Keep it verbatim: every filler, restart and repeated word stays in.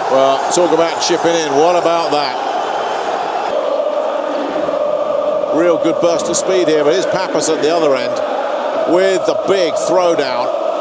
Well, talk about chipping in. What about that? Real good burst of speed here, but here's Pappas at the other end with the big throwdown.